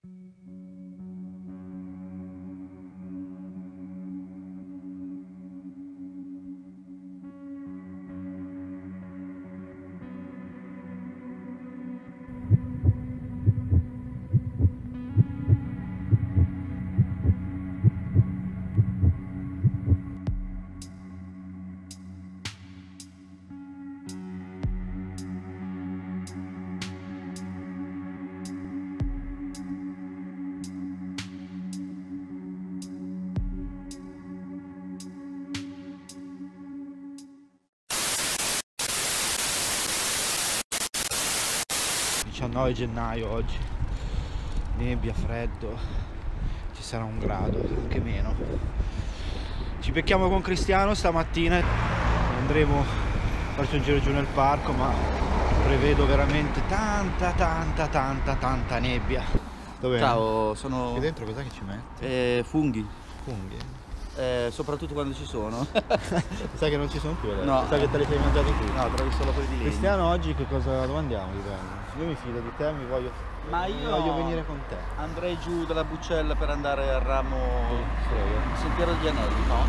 ...19 gennaio oggi, nebbia, freddo, ci sarà 1 grado, anche meno. Ci becchiamo con Cristiano stamattina, andremo a farci un giro giù nel parco, ma prevedo veramente tanta nebbia. Dov'è? Ciao, sono... Qui dentro cos'è che ci metti? Funghi. Funghi? Soprattutto quando ci sono. Sai che non ci sono più adesso? No. Sai che te li sei mangiati tutti? No, trovi solo quelli di legno. Cristiano, oggi che cosa, dove andiamo di bello? Io mi fido di te, voglio venire con te. Andrei giù dalla Buccella per andare al ramo Sentiero degli Anelli, no?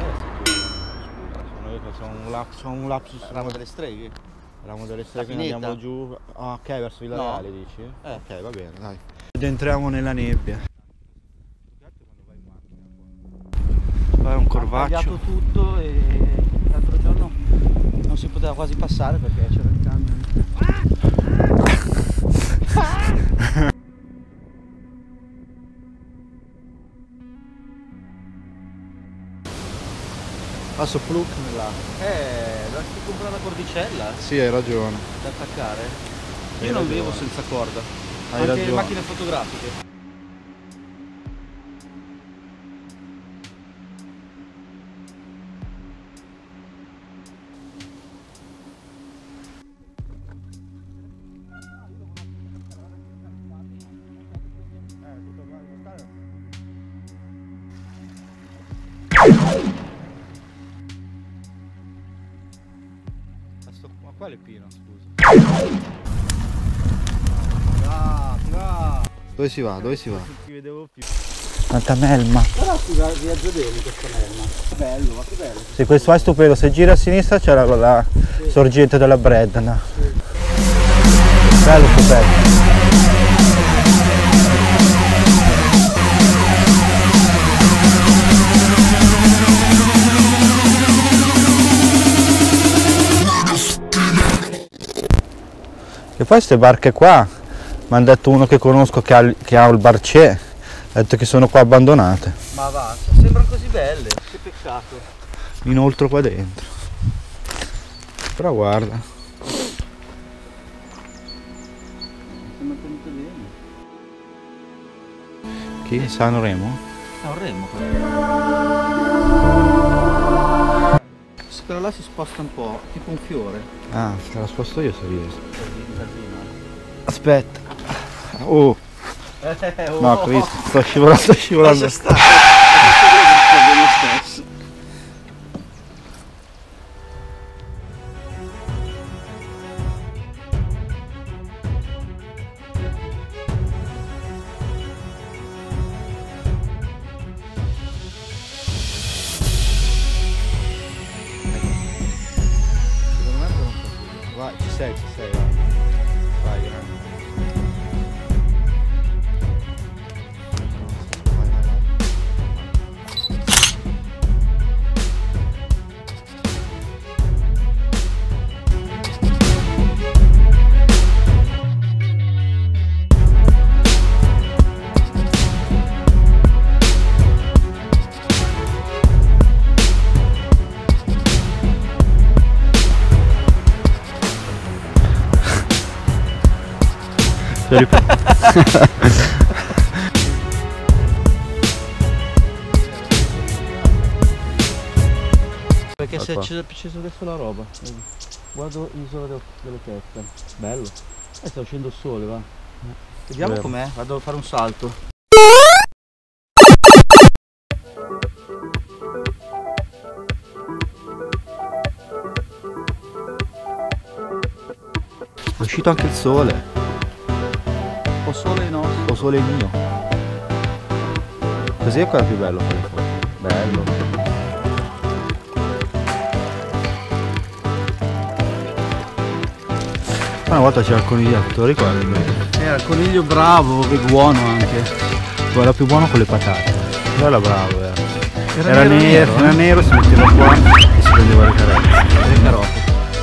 Sono un lapsus. Ramo delle Streghe. Ramo delle Streghe, Pineta. andiamo giù. Ah, ok, verso Villa No. Reale dici? Ok, va bene, dai. Ed entriamo nella nebbia. Qua è un corvaccio. Ho tagliato tutto e l'altro giorno non si poteva quasi passare perché c'era il camion. Passo Pluk nell'acqua. Dovresti comprare la cordicella Sì, hai ragione. da attaccare. Hai Io non ragione. vivo senza corda. Hai Anche ragione. macchine fotografiche. Ma quale Pino, scusa? Dove si va? Dove si va? Non ti vedevo più. Tanta melma. Però si viaggia bene questa melma. Bello, ma che bello. Sì, questo è stupendo. Se gira a sinistra c'è la sorgente della Bredna. Bello, stupendo. E poi queste barche qua, mi hanno detto uno che conosco che ha il barcè, ha detto che sono qua abbandonate. Ma va, sembrano così belle, che peccato. Inoltre qua dentro. Però guarda. Si è mantenuto bene. Chi? Sanremo? Sanremo. Quella là si sposta un po', tipo un fiore. Ah, te la sposto io se riesco. Aspetta. Oh. No, qui sto scivolando. Lascia stare. Va bene stesso. Secondo me per un po'. Vai, ci sei, vai. Vai, grande. Perché si è acceso adesso la roba. Guardo l'isola delle teste. Bello. Sta uscendo il sole, va. Vediamo Vero. com'è, vado a fare un salto. È uscito anche il sole. Oh O sole nostro. O sole mio. Così è ancora più bello fare le foto. Bello. Una volta c'era il coniglietto, ricordi? Era il coniglio bravo e buono anche. Era più buono con le patate. Era bravo, Era nero, era nero, si metteva qua e si prendeva le carezze. Le carote.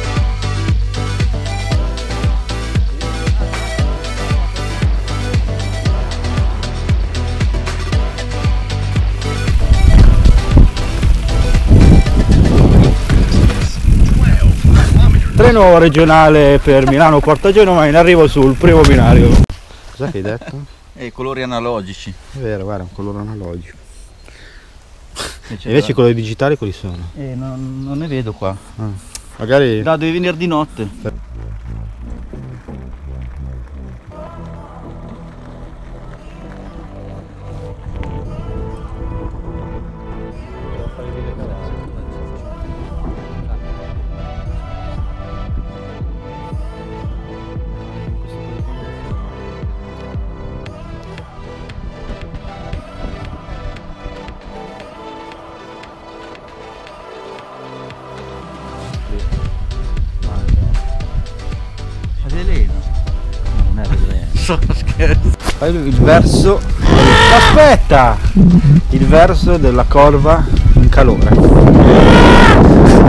Treno regionale per Milano Porta Genova, in arrivo sul primo binario. Cosa che hai detto? E colori analogici. È vero, guarda, un colore analogico. Invece i colori digitali quali sono? Non ne vedo qua. Magari... No, devi venire di notte. Adelena? No, non è Adelena. Sono scherzo. Fai il verso... Aspetta! Il verso della corva in calore.